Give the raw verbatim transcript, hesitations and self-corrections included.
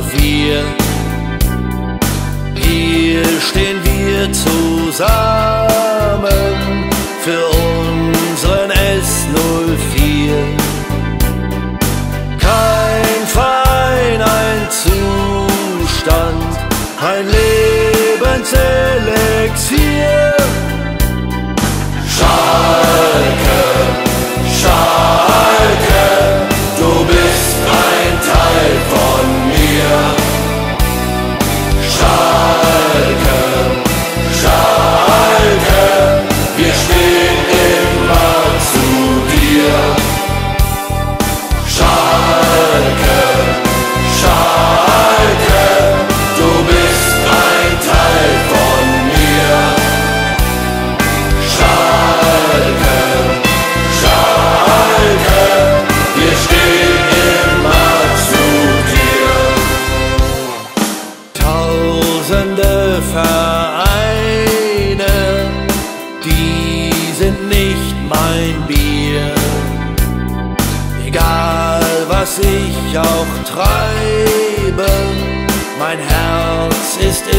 wir. Hier stehen wir zusammen für unseren S null vier. Kein Verein, ein Zustand, ein Lebenselixier. Schalke, Schalke, du bist ein Teil von mir. Schalke, Schalke, wir stehen immer zu dir. Schalke, Schalke, du bist ein Teil von mir. Schalke, Schalke, wir stehen immer zu dir. Tausende Vereine, die sind nicht mein Bier. Egal was ich auch treibe, mein Herz ist